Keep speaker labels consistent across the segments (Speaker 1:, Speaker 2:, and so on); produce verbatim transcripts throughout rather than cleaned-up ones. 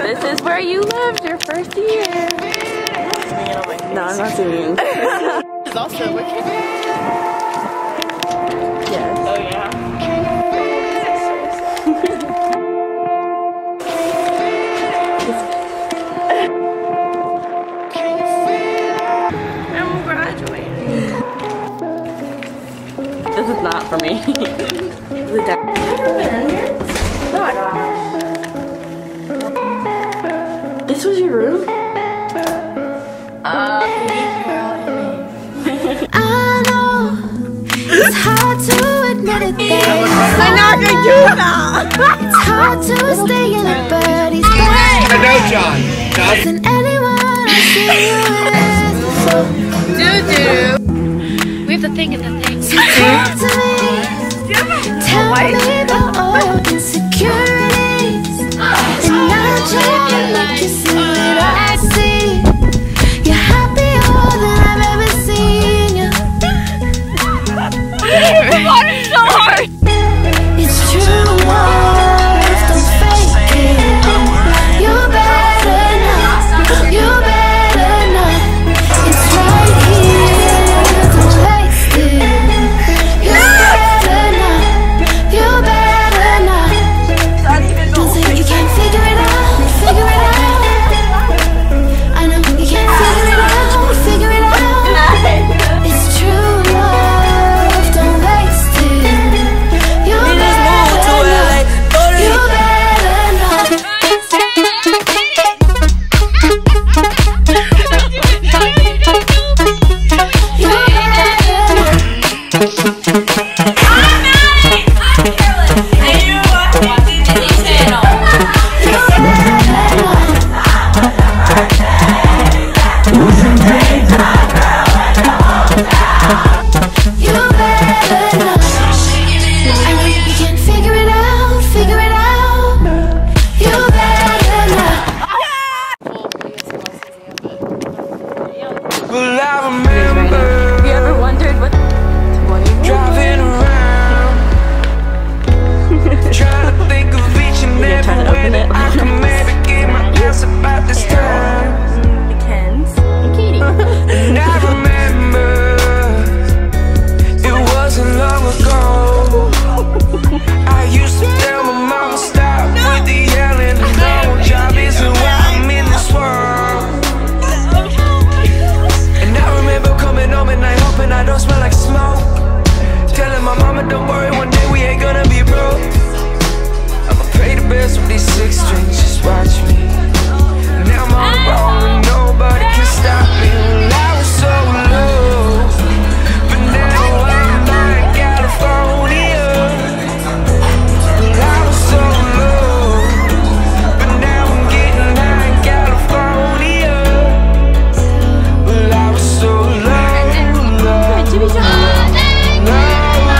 Speaker 1: This is where you lived your first year. No, I'm not singing. It's also wicked. Yes. Oh yeah. I'm graduating. This is not for me. The deck. Have you ever been in here? No, I don't. This was your room? Uh,
Speaker 2: I know it's hard to admit it that
Speaker 1: I'm not gonna do that.
Speaker 2: It's hard to stay in a birdie's bed.
Speaker 3: I know, John. John.
Speaker 2: Than anyone I see
Speaker 1: Do do.
Speaker 4: We have the thing and the thing.
Speaker 2: So talk to me. Tell me about all your insecurities. And I'll try to make you see what I see. You're happier than I've ever seen you.
Speaker 4: The water's so hard.
Speaker 2: It's true love, don't fake it. You better not, you better not. It's right here, don't waste it. You better not, you better not. Don't say you can't figure it out, figure it out. I know you can't figure it out, figure it out. It's true love, don't waste it. You better not, you better not. You better not. You better not. I know you can't figure it out, figure it out. You better not.
Speaker 3: Well, I remember
Speaker 1: Have you ever wondered what
Speaker 3: driving around, trying to think of each and
Speaker 1: You're trying
Speaker 3: every
Speaker 1: to
Speaker 3: way
Speaker 1: open
Speaker 3: that
Speaker 1: it.
Speaker 3: I can maybe get my ass about this time.
Speaker 1: the Kens and Katie?
Speaker 3: And I remember it wasn't long ago. I used to tell my mama stop with the yelling. No job isn't why I'm in this world. And I remember coming home at night hoping I don't smell like smoke, telling my mama don't worry, one day we ain't gonna be broke. I'ma pray the best with these six strings, just watch me. Now I'm on the road and nobody can stop me. Well, I was so low, but now I'm in California. Well, I was so low, but now I'm getting high in California. Well, I was so low, low, low.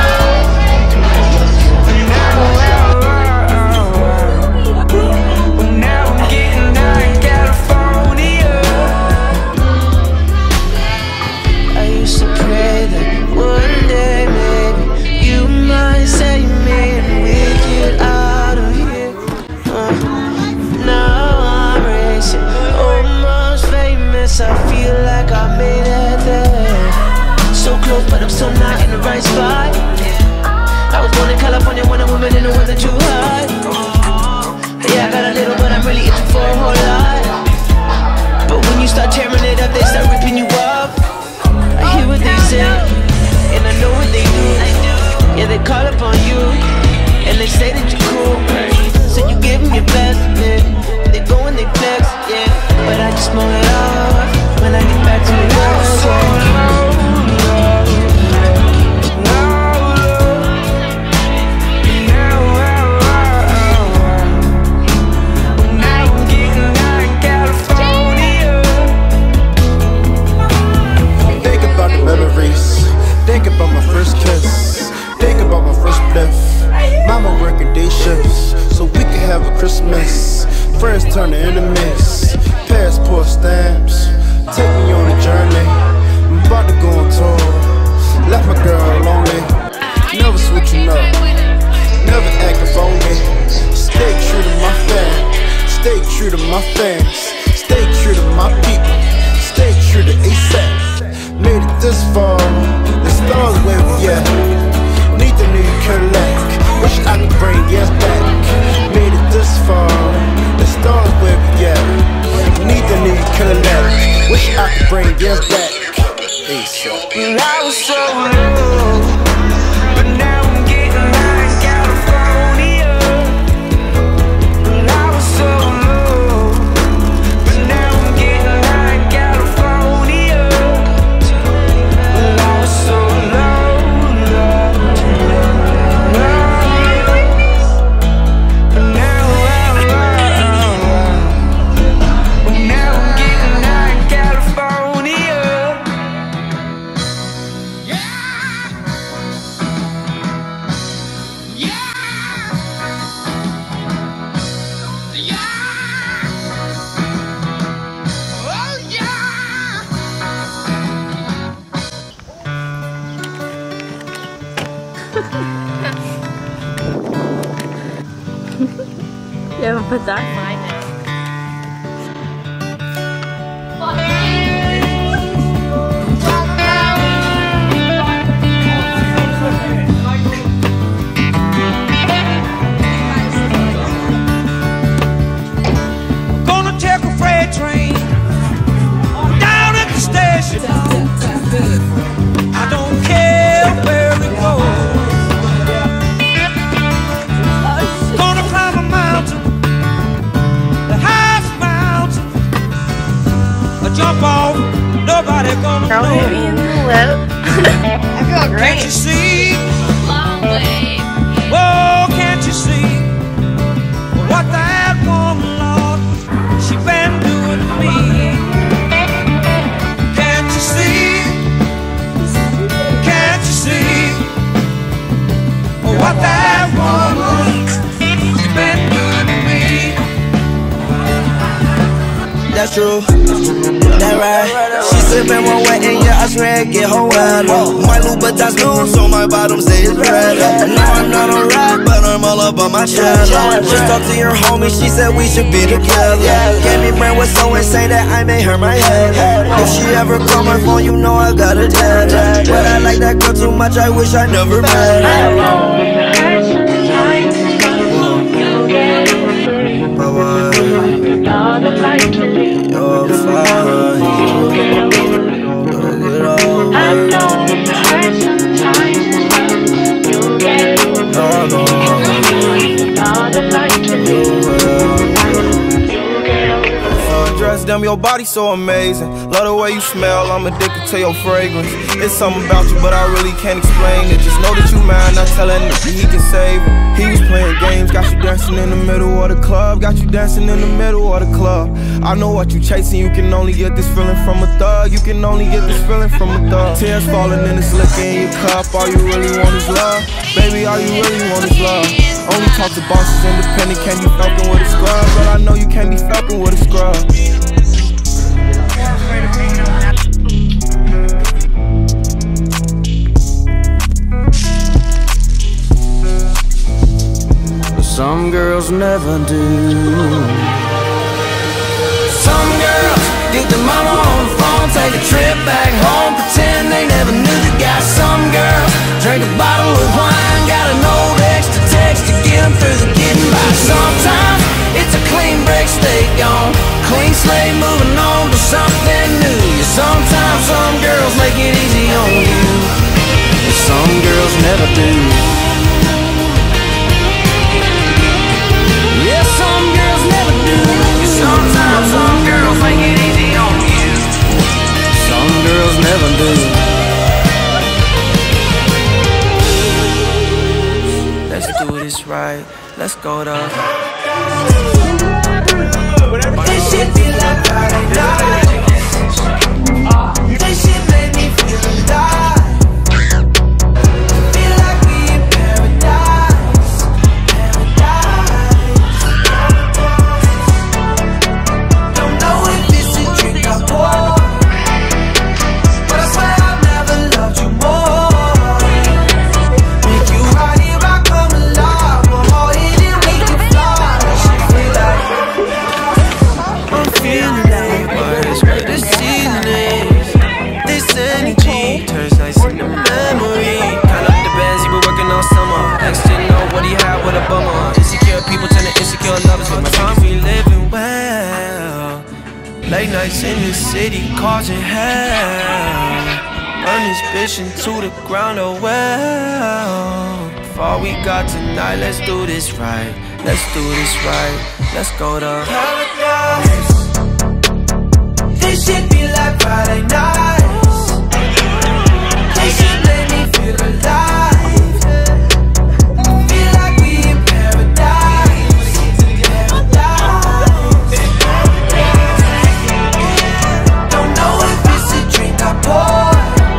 Speaker 3: I feel like I made it there. So close, but I'm still not in the right spot. I was born in California when a woman in the weather too hot. Yeah, I got a little, but I'm really itching for a whole lot. But when you start tearing it up, they start ripping you up. I hear what they say, and I know what they do. Yeah, they call upon you, and they say that you're cool. So you give them your best, yeah. They go and they flex, yeah. But I just blow it off when I get back to the world. So low, low, low, low. Now, now I'm getting high in California.
Speaker 5: Think about the memories. Think about my first kiss. Think about my first bliff. Mama working day shifts so we can have a Christmas. Friends turn to enemies. Passport stamps. Take me on a journey. I'm about to go on tour. Left my girl lonely. Never switching up. Never acting phony. Stay true to my fam. Stay true to my fans, stay true to my people, stay true to ASAP. Made it this far, the stars where we at. Need the new Cadillac, wish I could bring gas back. Made it this far, the stars where we at. Need the new Cadillac, wish I could bring gas back. ASAP.
Speaker 3: And I was so low, but now I'm getting high in California. And I was so low, but now I'm getting high in California. And I was so low, low, low, low. And now I'm low, but now I'm getting high in California.
Speaker 1: You haven't put that?
Speaker 4: Mine now.
Speaker 3: Gonna take a freight train down at the station. I don't care where it goes. Gonna climb a mountain, the highest mountain. I jump off, nobody gonna
Speaker 1: Girl,
Speaker 3: know.
Speaker 1: hit me in the lip. I feel
Speaker 3: Can't
Speaker 1: great.
Speaker 3: you see?
Speaker 4: Long way.
Speaker 3: Whoa, can't you see what that woman, Lord, she been doing to me? Can't you see? Can't you see what that woman, she been doing to me?
Speaker 6: That's true, that right. She sippin' one way and yeah, I swear it get her wet. My Louboutins new, so my bottom stays red. Now I'm not a rap, but I'm all up on my chest. Just talked to your homie, she said we should be together. Gave me brain was so insane that I made her my head. If she ever call my phone, you know I got her dead. But I like that girl too much, I wish I never met her. You're fine. Damn, your body so amazing. Love the way you smell, I'm addicted to your fragrance. It's something about you, but I really can't explain it. Just know that you mine, not telling him he can save it. He was playing games, got you dancing in the middle of the club. Got you dancing in the middle of the club. I know what you chasing, you can only get this feeling from a thug. You can only get this feeling from a thug. Tears falling in this liquor in your cup. All you really want is love. Baby, all you really want is love. Only talk to bosses independent, can't be fucking with a scrub. But I know you can't be fucking with a scrub. Some girls never do. Some girls get their mama on the phone, take a trip back home, pretend they never knew the guy. Some girls drink a bottle of wine, got an old extra text to get them through the getting by. Sometimes it's a clean break, stay gone, clean slate, moving on to something new. Sometimes some girls make it easy on you, and some girls never do. Yeah, some girls never do. Sometimes some girls make it easy on you. Some girls never do. Let's do this right. Let's go to. This shit feel like paradise. This shit made me feel alive. Feel like we in paradise. Feel
Speaker 3: Late nights in the city causing hell. Burn this bitch into the ground, oh well. For all we got tonight, let's do this right. Let's do this right. Let's go to paradise. This shit be like Friday nights. This shit let me feel alive. Feel like we in paradise. Paradise. Don't know if it's a drink I pour.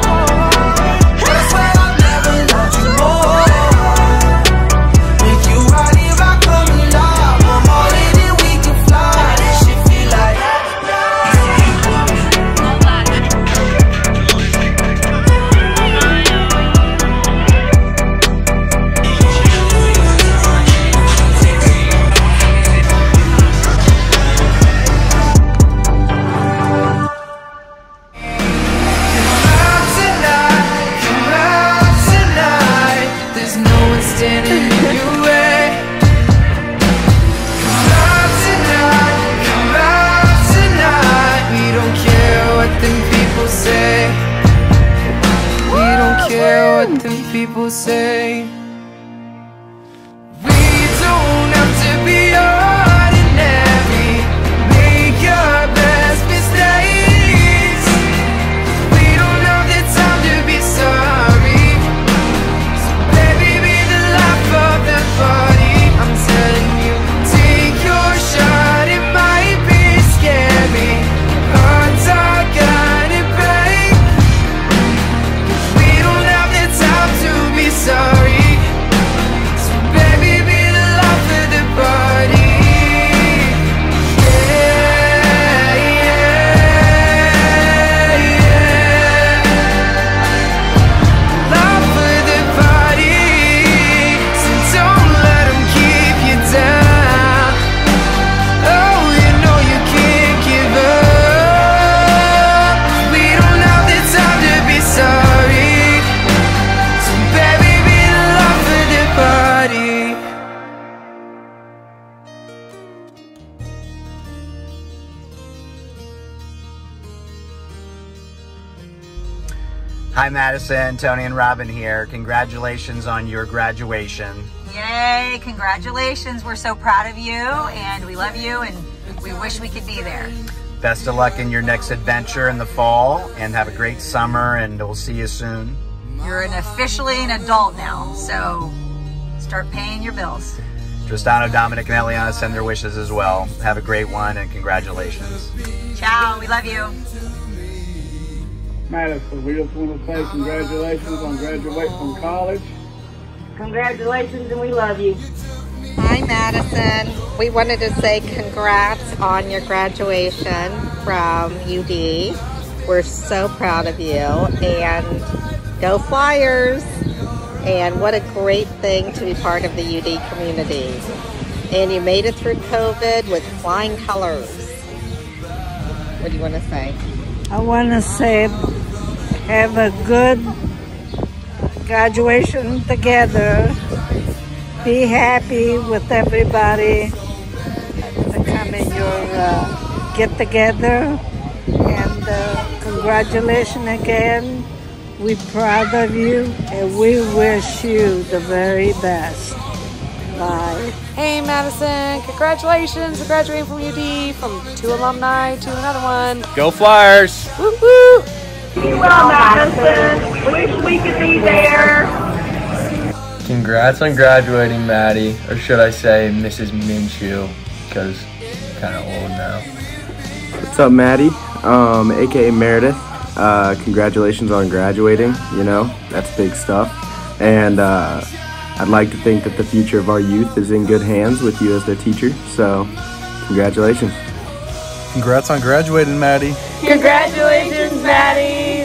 Speaker 3: People say we don't have to be ordinary. Make your best mistakes. We don't have the time to be sorry. So baby, be the life of the party. I'm telling you, take your shot. It might be scary. Hearts are gonna break. We don't have the time to be sorry. So baby, be the life of the party. Yeah, yeah, yeah. Life of the party. So don't let them keep you down. Oh, you know you can't give up. We don't have the time to be sorry. So baby, be the life of the party.
Speaker 7: Hi Madison, Tony and Robin here. Congratulations on your graduation.
Speaker 8: Yay, congratulations. We're so proud of you and we love you and we wish we could be there.
Speaker 7: Best of luck in your next adventure in the fall and have a great summer and we'll see you soon.
Speaker 8: You're an officially an adult now, so start paying your bills.
Speaker 7: Tristano, Dominic, and Eliana send their wishes as well. Have a great one and congratulations.
Speaker 8: Ciao, we love you.
Speaker 9: Madison, we just want to say congratulations on graduating from college.
Speaker 10: Congratulations and we love you.
Speaker 11: Hi Madison, we wanted to say congrats on your graduation from U D. We're so proud of you and go Flyers! And what a great thing to be part of the U D community. And you made it through COVID with flying colors. What do you want to say?
Speaker 10: I want to say have a good graduation together. Be happy with everybody to come in your uh, get together. And uh, congratulations again. We're proud of you and we wish you the very best. Bye.
Speaker 12: Hey Madison, congratulations for graduating from U D, from two alumni to another one.
Speaker 13: Go Flyers!
Speaker 12: Woo woo!
Speaker 10: Be well, Madison. Wish we could be there.
Speaker 13: Congrats on graduating, Maddie, or should I say Missus Minshew, because I'm kind of old now.
Speaker 14: What's up, Maddie? Um, A K A Meredith. Uh, congratulations on graduating, you know, that's big stuff. And uh, I'd like to think that the future of our youth is in good hands with you as their teacher, so congratulations.
Speaker 15: Congrats on graduating, Maddie.
Speaker 10: Congratulations, Maddie.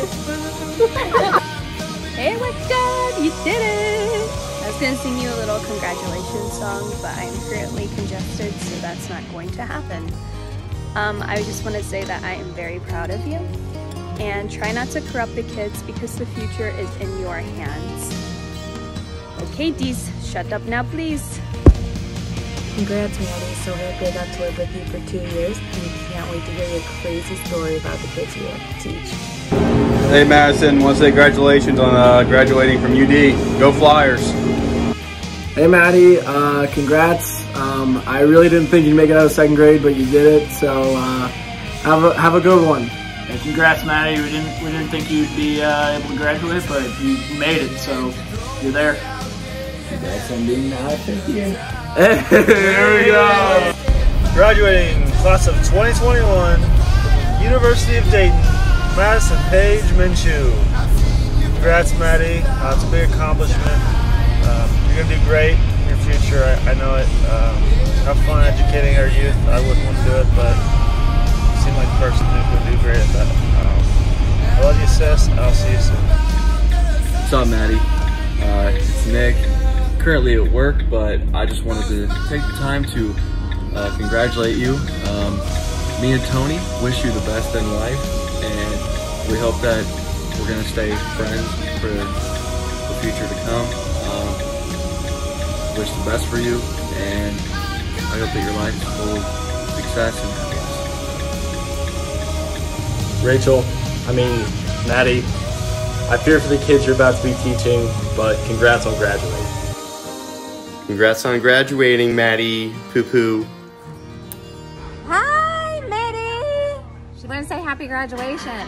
Speaker 16: Hey, what's up? You did it. I was going to sing you a little congratulations song, but I'm currently congested, so that's not going to happen. Um, I just want to say that I am very proud of you. And try not to corrupt the kids because the future is in your hands. Okay, Dees, shut up now, please.
Speaker 1: Congrats, Maddie. So happy I got to live with you for two years and can't wait to hear your crazy story about the kids you have to teach.
Speaker 17: Hey Madison, want to say congratulations on uh, graduating from U D. Go Flyers!
Speaker 18: Hey Maddie, uh, congrats. Um, I really didn't think you'd make it out of second grade, but you did it. So uh, have a have a good one.
Speaker 19: Hey, congrats, Maddie. We didn't we didn't think you'd be uh, able to graduate, but you made it. So you're there.
Speaker 18: Congrats on being out of fifth year.
Speaker 20: There we go. Graduating class of twenty twenty-one, University of Dayton, Madison Paige Minshew. Congrats, Maddie. Uh, it's a big accomplishment. Um, you're gonna do great in your future. I, I know it. Um, have fun educating our youth. I wouldn't want to do it, but you seem like a person who would do great at that. Um, I love you, sis. I'll see you soon.
Speaker 13: What's up, Maddie? Uh, it's Nick. Currently at work, but I just wanted to take the time to uh, congratulate you. Um, me and Tony wish you the best in life, and we hope that we're gonna stay friends for the future to come. Um, wish the best for you, and I hope that your life is full of success and happiness.
Speaker 21: Rachel, I mean, Maddie, I fear for the kids you're about to be teaching, but congrats on graduating.
Speaker 22: Congrats on graduating, Maddie Poo Poo.
Speaker 23: Hi, Maddie. She wanted to say happy graduation.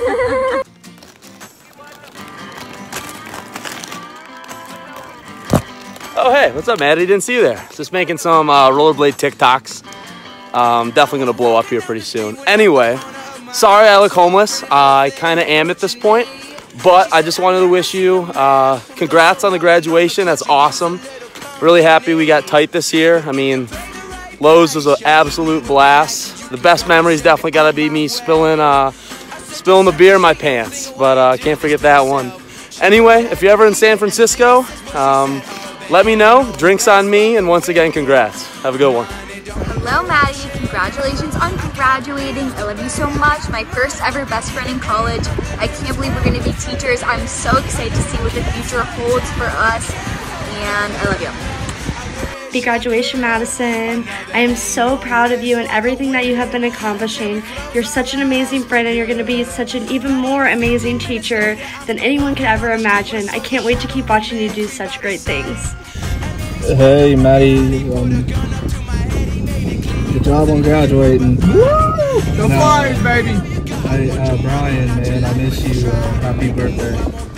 Speaker 24: Oh, hey, what's up, Maddie? Didn't see you there. Just making some uh, rollerblade TikToks. Um, definitely gonna blow up here pretty soon. Anyway, sorry I look homeless. Uh, I kind of am at this point, but I just wanted to wish you uh, congrats on the graduation. That's awesome. Really happy we got tight this year. I mean, Lowe's was an absolute blast. The best memories definitely got to be me spilling uh, spilling the beer in my pants, but I uh, can't forget that one. Anyway, if you're ever in San Francisco, um, let me know. Drinks on me, and once again, congrats. Have a good one.
Speaker 23: Hello, Maddie. Congratulations on graduating. I love you so much. My first ever best friend in college. I can't believe we're going to be teachers. I'm so excited to see what the future holds for us, and I love you.
Speaker 25: Happy graduation, Madison. I am so proud of you and everything that you have been accomplishing. You're such an amazing friend, and you're going to be such an even more amazing teacher than anyone could ever imagine. I can't wait to keep watching you do such great things.
Speaker 26: Hey, Maddie. Um, good job on graduating.
Speaker 6: Woo! Go Flyers, baby!
Speaker 26: Hey, uh, Brian, man, I miss you. Uh, happy birthday.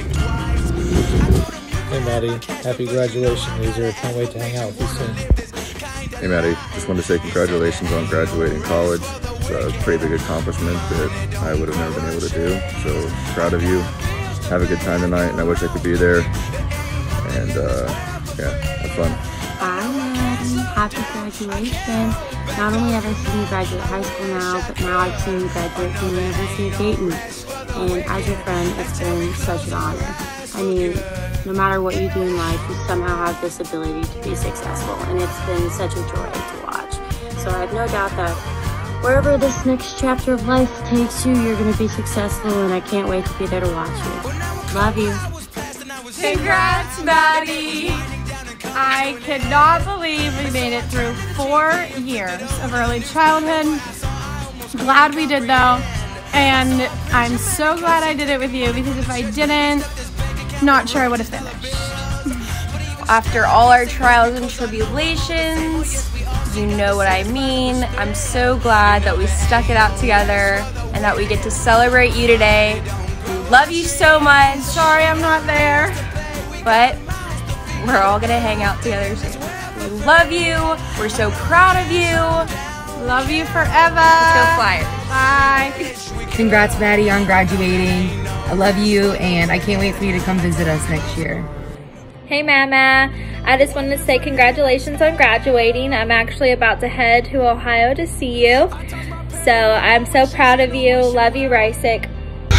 Speaker 27: Hey Maddie, happy graduation, loser. Can't wait to hang out with you soon.
Speaker 28: Hey Maddie, just wanted to say congratulations on graduating college. It's a pretty big accomplishment that I would have never been able to do. So proud of you. Have a good time tonight, and I wish I could be there. And uh, yeah, have fun.
Speaker 29: Hi Maddie, happy graduation. Not only have I seen you graduate high school now, but now I've seen you graduate from the University of Dayton. And as your friend, it's been such an honor. I mean, no matter what you do in life, you somehow have this ability to be successful, and it's been such a joy to watch. So I have no doubt that wherever this next chapter of life takes you, you're going to be successful, and I can't wait to be there to watch you. Love you.
Speaker 30: Congrats, Maddie! I cannot believe we made it through four years of early childhood. Glad we did though, and I'm so glad I did it with you, because if I didn't, not sure I would have finished. After all our trials and tribulations, you know what I mean. I'm so glad that we stuck it out together and that we get to celebrate you today. We love you so much. Sorry I'm not there, but we're all gonna hang out together soon. We love you. We're so proud of you. Love you forever. Let's go Flyers. Bye.
Speaker 31: Congrats, Maddie, on graduating. I love you, and I can't wait for you to come visit us next year.
Speaker 23: Hey Mama, I just wanted to say congratulations on graduating. I'm actually about to head to Ohio to see you. So I'm so proud of you. Love you, Rysick.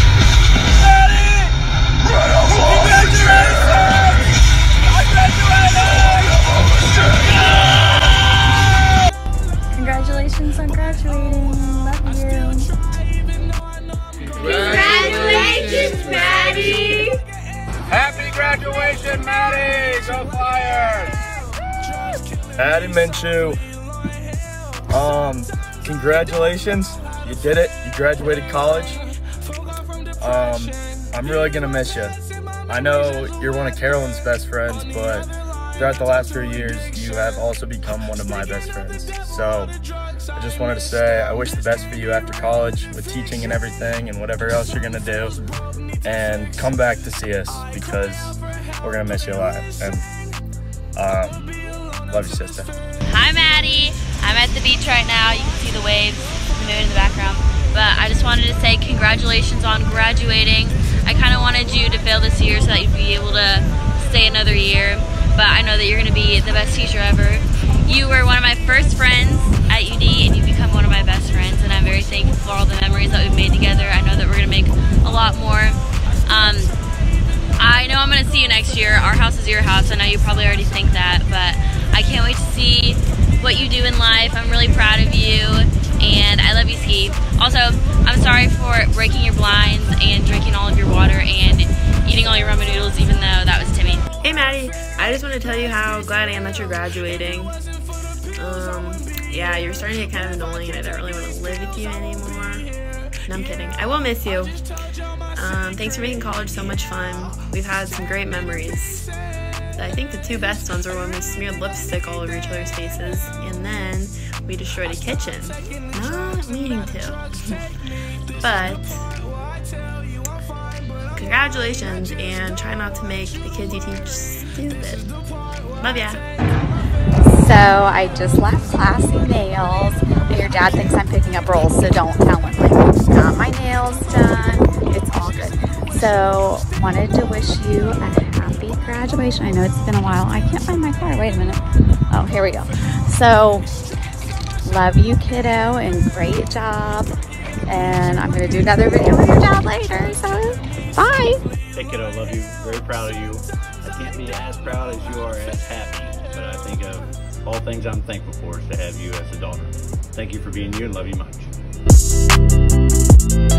Speaker 23: Congratulations on graduating. Love you.
Speaker 30: Congratulations, Maddie!
Speaker 6: Happy graduation, Maddie! Go Flyers!
Speaker 28: Maddie Minshew, um, congratulations. You did it. You graduated college. Um, I'm really gonna miss you. I know you're one of Carolyn's best friends, but throughout the last few years, you have also become one of my best friends. So I just wanted to say I wish the best for you after college with teaching and everything and whatever else you're gonna do. And come back to see us because we're gonna miss you a lot. And um, love you, sister.
Speaker 2: Hi, Maddie. I'm at the beach right now. You can see the waves, the moon in the background. But I just wanted to say congratulations on graduating. I kind of wanted you to fail this year so that you'd be able to stay another year. But I know that you're going to be the best teacher ever. You were one of my first friends at U D and you've become one of my best friends, and I'm very thankful for all the memories that we've made together. I know that we're going to make a lot more. Um, I know I'm going to see you next year. Our house is your house. I know you probably already think that, but I can't wait to see what you do in life. I'm really proud of you and I love you, Ski. Also, I'm sorry for breaking your blinds and drinking all of your water and eating all your ramen noodles, even though that was Timmy.
Speaker 1: Hey Maddie, I just want to tell you how glad I am that you're graduating. Um, yeah, you're starting to get kind of annoying and I don't really want to live with you anymore. No, I'm kidding. I will miss you. Um, thanks for making college so much fun. We've had some great memories. I think the two best ones were when we smeared lipstick all over each other's faces and then we destroyed a kitchen. Not meaning to. But congratulations, and try not to make the kids you teach stupid. Love ya.
Speaker 3: So I just left classy nails, and your dad thinks I'm picking up rolls, so don't tell him. I got my nails done. It's all good. So wanted to wish you a happy graduation. I know it's been a while. I can't find my car. Wait a minute. Oh, here we go. So love you, kiddo, and great job. And I'm gonna do another video with your dad later. So bye.
Speaker 4: Hey kiddo, love you. Very proud of you. I can't be as proud as you are as happy, but I think of all things I'm thankful for is to have you as a daughter. Thank you for being you and love you much.